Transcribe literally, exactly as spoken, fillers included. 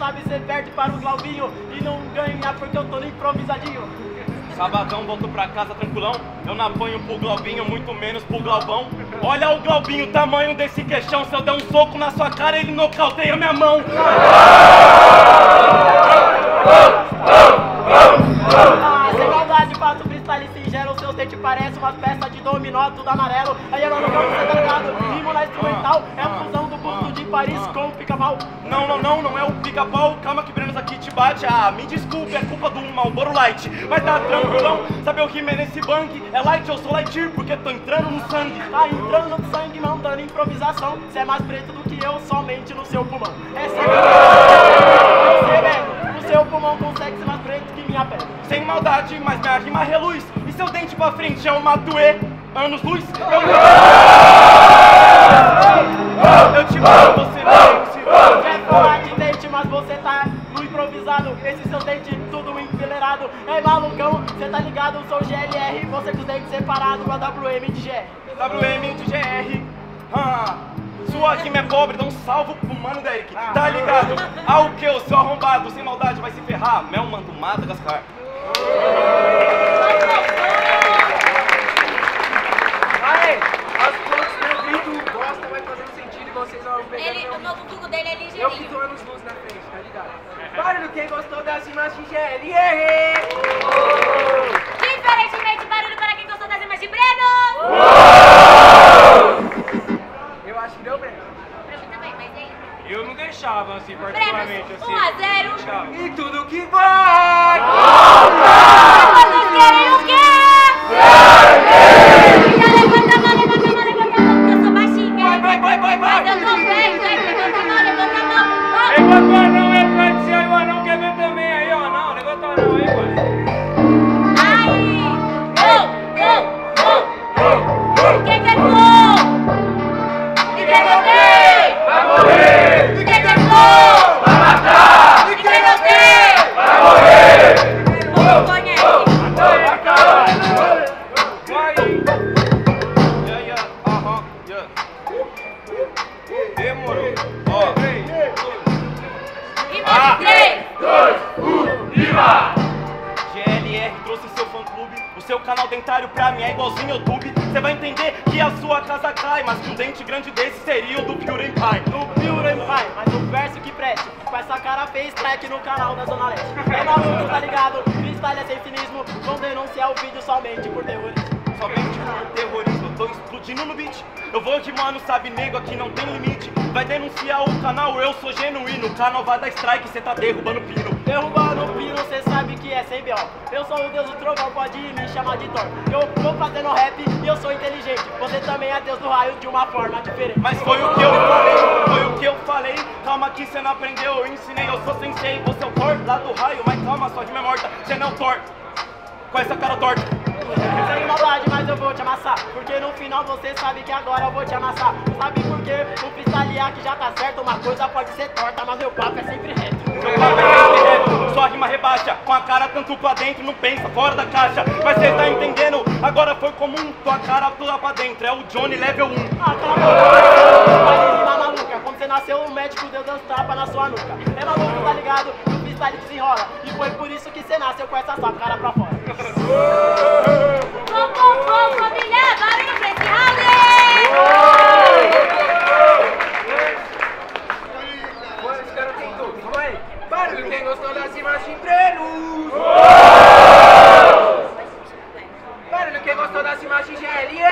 sabe, você perde para o Glaubinho e não ganha porque eu tô no improvisadinho. Sabadão, volto pra casa tranquilão. Eu não apanho pro Glaubinho, muito menos pro Glaubão. Olha o Glaubinho, o tamanho desse queixão. Se eu der um soco na sua cara, ele nocauteia minha mão. Ah, sem maldade, faço freestyle singelo. Seus dentes parecem umas peças de dominó, tudo amarelo. Aí eu não vou você tá ligado. Rimo na instrumental, é a fusão do busto de Paris com o pica-pau. Não, não, não, não é o pica-pau. Calma que Brenos aqui te bate. Ah, me desculpe, é culpa do Marlboro Light. Mas tá tranquilão, sabe o que é nesse bang? É light, eu sou Lightyear porque tô entrando no sangue. Tá entrando no sangue, mandando improvisação. Cê é mais preto do que eu, somente no seu pulmão. É sempre você, velho. O seu pulmão consegue ser mais preto que minha pele. Sem maldade, mas minha rima reluz. E seu dente pra frente é uma tuê. Anos luz, eu Eu te mando, você não se quer falar de dente, mas você tá no improvisado. Esse seu dente tudo enfileirado. É malucão, cê tá ligado, eu sou o G L R. Você com os dentes separados com a W M de G R. W M de G R. Ah, sua rima é pobre, dá um salvo pro mano da Eric. Tá ligado? Ah, o que, o seu arrombado, sem maldade vai se ferrar. Mel mando Madagascar. Aê, aos poucos meu grito bosta vai fazendo sentido e vocês vão pegar Ele, meu o novo Google dele é Eu que ligeirinho. tô anos luz na frente, tá ligado? Barulho, quem gostou das rimas de G L R? Diferentemente, barulho para quem gostou das rimas de Breno. Eu acho que deu Breno. Pra mim também, mas aí. Eu não deixava assim, Breno, particularmente assim. um a zero. Não deixava. E tudo que vai! Vocês querem o quê? Já levanta a mão, levanta a mão, levanta a mão, porque eu sou baixinha. Vai, vai, vai, vai, vai! Mas eu tô feio, hein? Levanta a mão, levanta a mão. Levanta o anão, é tradição, aí o anão quer ver também aí, ó, não, levanta o anão aí, mano. Aí! Gol! Gol! Gol! Quem quer gol? E quem não tem? Vai morrer! E quem quer gol? Vai matar! E quem não tem? Vai morrer! Não conhece. Vai! Yeah, yeah, aham, yeah. Demorou. Ó. E mais três! G L R trouxe seu fã-clube. O seu canal dentário pra mim é igualzinho ao YouTube. Você vai entender que a sua casa cai, mas com um dente grande desse seria o do PewDiePie. No PewDiePie, mas o verso que preste. Com essa cara fez strike no canal da Zona Leste. É maluco, tá ligado? Freestyle é sem cinismo. Vão denunciar o vídeo somente por terrorismo. Somente por terrorismo, eu tô explodindo no beat. Eu vou de mano, sabe, nego, aqui não tem limite. Vai denunciar o canal, eu sou genuíno. O canal vai dar strike, cê tá derrubando pino. Derrubando o pino, cê sabe que é sem B O. Eu sou o deus do trovão, pode me chamar de Thor. Eu vou fazendo rap e eu sou inteligente. Você também é deus do raio de uma forma diferente. Mas foi o que eu falei, foi o que eu falei. Calma que cê não aprendeu, eu ensinei, eu sou sensei. Você é o Thor lá do raio, mas calma, sua rima é morta. Cê não é o Thor, com essa cara torta. Sem maldade, mas eu vou te amassar. Porque no final você sabe que agora eu vou te amassar. Sabe por quê? O freestyle aqui já tá certo. Uma coisa pode ser torta, mas meu papo é sempre reto. Meu papo é sempre reto, sua rima rebaixa. Com a cara tanto pra dentro, não pensa fora da caixa. Mas cê tá entendendo, agora foi comum. Tua cara toda pra dentro, é o Johnny level um. Ah, cala a boca, vai rima maluca. Quando você nasceu, o médico deu dois tapas na sua nuca. É maluco, tá ligado? O freestyle desenrola. E foi por isso que você nasceu com essa sua cara pra fora. Bom, bom, bom, família! Barulho pra esse round! Mano, esse cara tentou, calma aí. Barulho, quem gostou das rimas de Breno? Barulho, quem gostou das rimas de G L R?